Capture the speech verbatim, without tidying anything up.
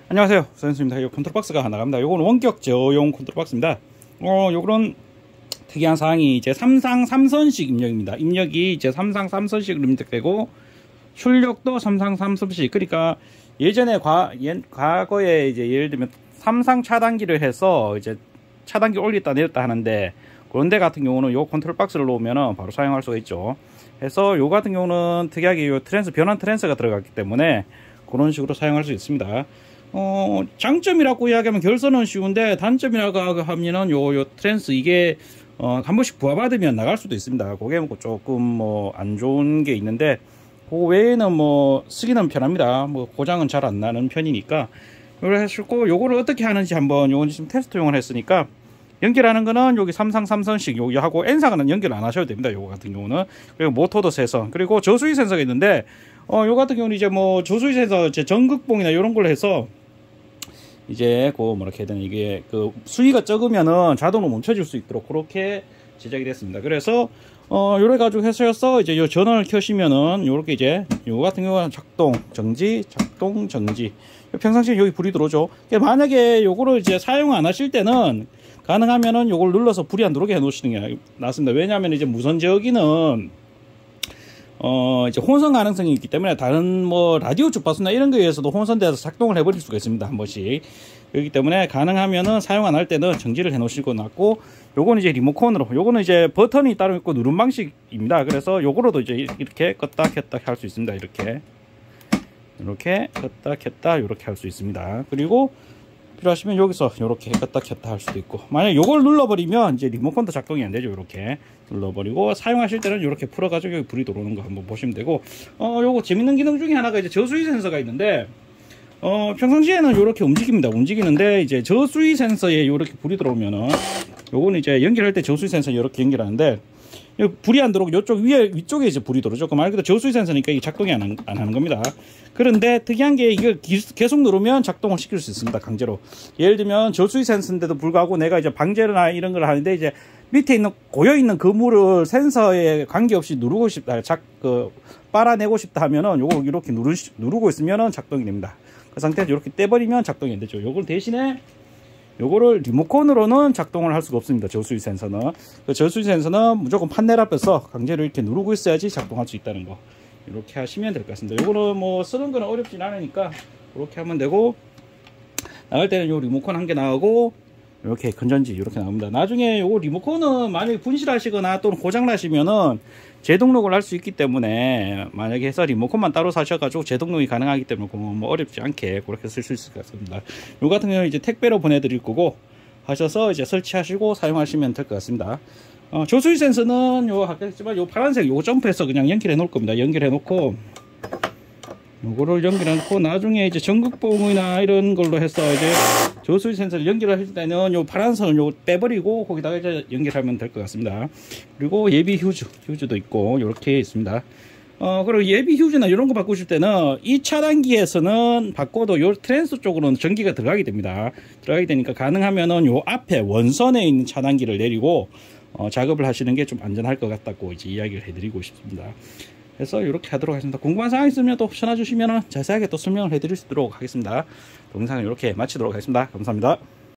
안녕하세요, 선생님입니다. 이 컨트롤 박스가 나갑니다. 요거는 원격 제어용 컨트롤 박스입니다. 어, 요거는 특이한 사항이 이제 삼상 삼선식 입력입니다. 입력이 이제 삼상 삼선식으로 입력되고 출력도 삼상 삼선식. 그러니까 예전에 과, 예, 과거에 이제 예를 들면 삼상 차단기를 해서 이제 차단기 올렸다 내렸다 하는데, 그런데 같은 경우는 요 컨트롤 박스를 놓으면 바로 사용할 수가 있죠. 그래서 요 같은 경우는 특이하게 요 트랜스, 변환 트랜스가 들어갔기 때문에 그런 식으로 사용할 수 있습니다. 어, 장점이라고 이야기하면 결선은 쉬운데, 단점이라고 하면은 요, 요 트랜스 이게 어, 한 번씩 부하받으면 나갈 수도 있습니다. 그게 뭐 조금 뭐 안 좋은 게 있는데, 그 외에는 뭐 쓰기는 편합니다. 뭐 고장은 잘 안 나는 편이니까. 그래서 요거를 어떻게 하는지 한번, 요건 지금 테스트용을 했으니까, 연결하는 거는 여기 삼상 삼선식 여기 하고, N상은 연결 안 하셔도 됩니다. 요거 같은 경우는. 그리고 모터도 세선, 그리고 저수위 센서가 있는데, 어, 요 같은 경우는 이제 뭐 저수위 센서 이제 전극봉이나 이런 걸로 해서 이제 그 뭐라 해야 되나, 이게 그 수위가 적으면은 자동으로 멈춰질 수 있도록 그렇게 제작이 됐습니다. 그래서 어 요래 가지고 해서 이제 요 전원을 켜시면은 요렇게 이제 요 같은 경우는 작동 정지 작동 정지, 평상시에 여기 불이 들어오죠. 만약에 요거를 이제 사용 안 하실 때는 가능하면은 요걸 눌러서 불이 안 들어오게 해 놓으시는 게 낫습니다. 왜냐하면 이제 무선 제어기는 어, 이제 혼선 가능성이 있기 때문에 다른 뭐 라디오 주파수나 이런 거에 의해서도 혼선돼서 작동을 해버릴 수가 있습니다. 한 번씩. 그렇기 때문에 가능하면은 사용 안 할 때는 정지를 해 놓으시고 낫고, 요거는 이제 리모컨으로, 요거는 이제 버튼이 따로 있고 누른 방식입니다. 그래서 요거로도 이제 이렇게 껐다 켰다 할 수 있습니다. 이렇게. 이렇게 껐다 켰다 이렇게 할 수 있습니다. 그리고 필요하시면 여기서 이렇게 껐다 켰다 할 수도 있고, 만약 요걸 눌러버리면 이제 리모컨도 작동이 안 되죠. 이렇게 눌러버리고, 사용하실 때는 이렇게 풀어가지고 여기 불이 들어오는 거 한번 보시면 되고, 어 요거 재밌는 기능 중에 하나가 이제 저수위 센서가 있는데, 어 평상시에는 이렇게 움직입니다. 움직이는데 이제 저수위 센서에 이렇게 불이 들어오면은, 요거는 이제 연결할 때 저수위 센서 이렇게 연결하는데, 불이 안 들어오고 요쪽 위에 위쪽에 이제 불이 들어오죠. 그 말 그대로 저수위 센서니까 이게 작동이 안, 안 하는 겁니다. 그런데 특이한 게, 이거 계속 누르면 작동을 시킬 수 있습니다. 강제로. 예를 들면 저수위 센서인데도 불구하고 내가 이제 방제나 이런 걸 하는데, 이제 밑에 있는 고여 있는 그물을 센서에 관계없이 누르고 싶다, 작, 그 빨아내고 싶다 하면은 요거 이렇게 누르, 누르고 있으면은 작동이 됩니다. 그 상태에서 이렇게 떼버리면 작동이 안 되죠. 요걸 대신에 요거를 리모컨으로는 작동을 할 수가 없습니다. 저수위 센서는. 그 저수위 센서는 무조건 판넬 앞에서 강제로 이렇게 누르고 있어야지 작동할 수 있다는 거, 이렇게 하시면 될 것 같습니다. 요거는 뭐 쓰는 거는 어렵진 않으니까 그렇게 하면 되고, 나갈 때는 요 리모컨 한 개 나오고, 이렇게 건전지 이렇게 나옵니다. 나중에 요거 리모컨은 만약에 분실하시거나 또는 고장나시면은 재등록을 할 수 있기 때문에, 만약에 해서 리모컨만 따로 사셔가지고 재등록이 가능하기 때문에 뭐 어렵지 않게 그렇게 쓸 수 있을 것 같습니다. 요 같은 경우는 이제 택배로 보내드릴 거고, 하셔서 이제 설치하시고 사용하시면 될 것 같습니다. 어, 저수위 센서는 요 아까 했지만 요 파란색 요거 점프해서 그냥 연결해 놓을 겁니다. 연결해 놓고, 요거를 연결해 놓고, 나중에 이제 전극봉이나 이런 걸로 해서 이제 저수위 센서를 연결하실 때는 요 파란 선을 요거 빼버리고 거기다가 이제 연결하면 될 것 같습니다. 그리고 예비 휴즈, 휴즈도 있고 요렇게 있습니다. 어, 그리고 예비 휴즈나 이런 거 바꾸실 때는 이 차단기에서는 바꿔도 요 트랜스 쪽으로는 전기가 들어가게 됩니다. 들어가게 되니까 가능하면은 요 앞에 원선에 있는 차단기를 내리고 어, 작업을 하시는 게 좀 안전할 것 같다고 이제 이야기를 해드리고 싶습니다. 그래서 이렇게 하도록 하겠습니다. 궁금한 사항 있으면 또 전화 주시면 자세하게 또 설명을 해드릴 수 있도록 하겠습니다. 동영상을 이렇게 마치도록 하겠습니다. 감사합니다.